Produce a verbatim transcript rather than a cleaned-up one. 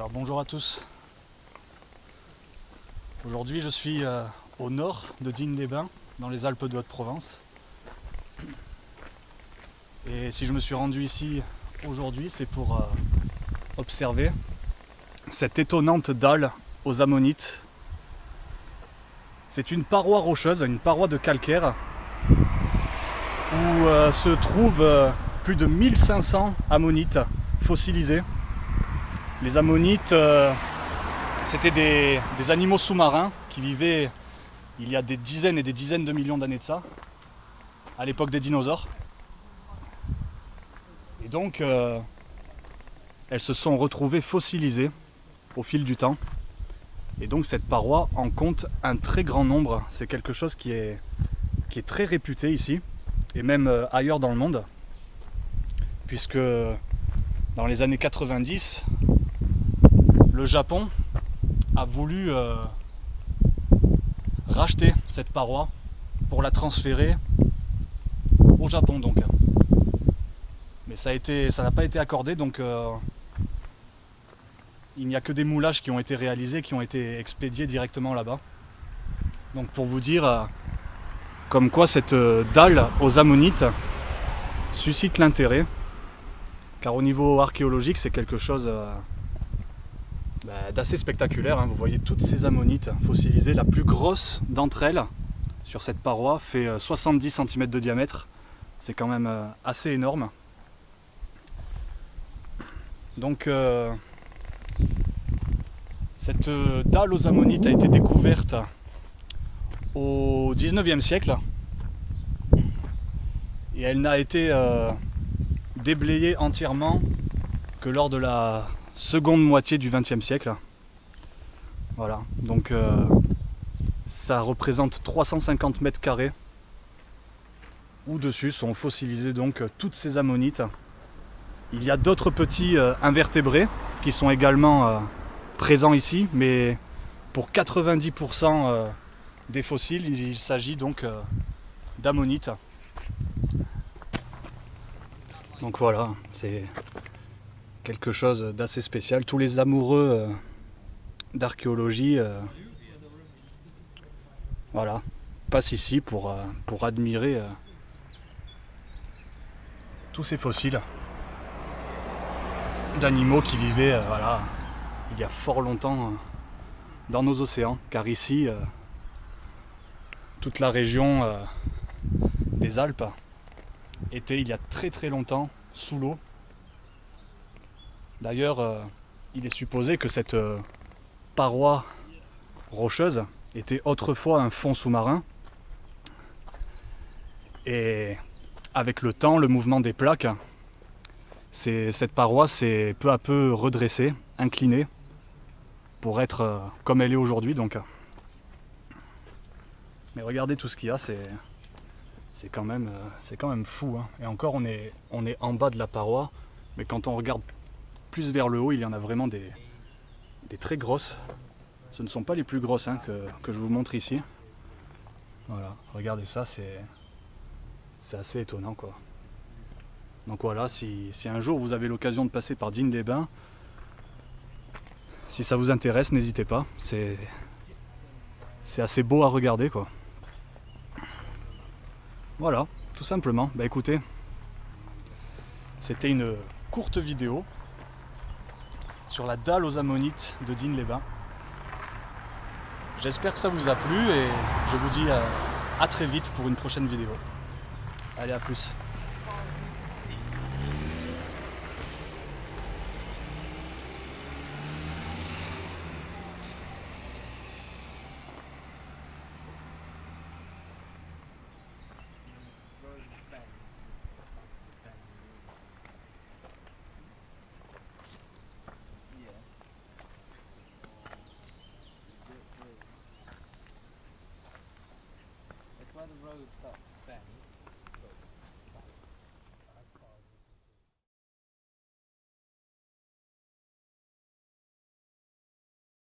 Alors bonjour à tous. Aujourd'hui je suis euh, au nord de Digne-les-Bains, dans les Alpes de Haute-Provence. Et si je me suis rendu ici aujourd'hui, c'est pour euh, observer cette étonnante dalle aux ammonites. C'est une paroi rocheuse, une paroi de calcaire, où euh, se trouvent euh, plus de mille cinq cents ammonites fossilisées. Les ammonites, euh, c'était des, des animaux sous-marins qui vivaient il y a des dizaines et des dizaines de millions d'années de ça, à l'époque des dinosaures. Et donc, euh, elles se sont retrouvées fossilisées au fil du temps. Et donc cette paroi en compte un très grand nombre. C'est quelque chose qui est, qui est très réputé ici, et même euh, ailleurs dans le monde. Puisque dans les années quatre-vingt-dix, le Japon a voulu euh, racheter cette paroi pour la transférer au Japon donc. Mais ça a été, ça n'a pas été accordé, donc euh, il n'y a que des moulages qui ont été réalisés, qui ont été expédiés directement là-bas. Donc pour vous dire euh, comme quoi cette euh, dalle aux ammonites suscite l'intérêt, car au niveau archéologique c'est quelque chose euh, bah, d'assez spectaculaire, hein. Vous voyez toutes ces ammonites fossilisées, la plus grosse d'entre elles sur cette paroi fait euh, soixante-dix centimètres de diamètre, c'est quand même euh, assez énorme. Donc euh, cette dalle aux ammonites a été découverte au dix-neuvième siècle et elle n'a été euh, déblayée entièrement que lors de la seconde moitié du vingtième siècle. Voilà, donc euh, ça représente trois cent cinquante mètres carrés où dessus sont fossilisées donc toutes ces ammonites. Il y a d'autres petits euh, invertébrés qui sont également euh, présents ici, mais pour quatre-vingt-dix pour cent euh, des fossiles, il s'agit donc euh, d'ammonites. Donc voilà, c'est quelque chose d'assez spécial. Tous les amoureux euh, d'archéologie euh, voilà, passent ici pour, euh, pour admirer euh, tous ces fossiles d'animaux qui vivaient euh, voilà, il y a fort longtemps euh, dans nos océans, car ici euh, toute la région euh, des Alpes était il y a très très longtemps sous l'eau. D'ailleurs euh, il est supposé que cette euh, paroi rocheuse était autrefois un fond sous-marin, et avec le temps, le mouvement des plaques, cette paroi s'est peu à peu redressée, inclinée, pour être euh, comme elle est aujourd'hui. Donc, mais regardez tout ce qu'il y a, c'est c'est quand même euh, c'est quand même fou, hein. Et encore, on est on est en bas de la paroi, mais quand on regarde plus vers le haut, il y en a vraiment des des très grosses. Ce ne sont pas les plus grosses, hein, que, que je vous montre ici. Voilà, regardez ça, c'est c'est assez étonnant, quoi. Donc voilà, si, si un jour vous avez l'occasion de passer par Digne-les-Bains, si ça vous intéresse, n'hésitez pas. C'est c'est assez beau à regarder, quoi. Voilà, tout simplement. Bah écoutez, c'était une courte vidéo sur la dalle aux ammonites de Digne-les-Bains. J'espère que ça vous a plu et je vous dis à, à très vite pour une prochaine vidéo. Allez, à plus. It's where the road starts to bend.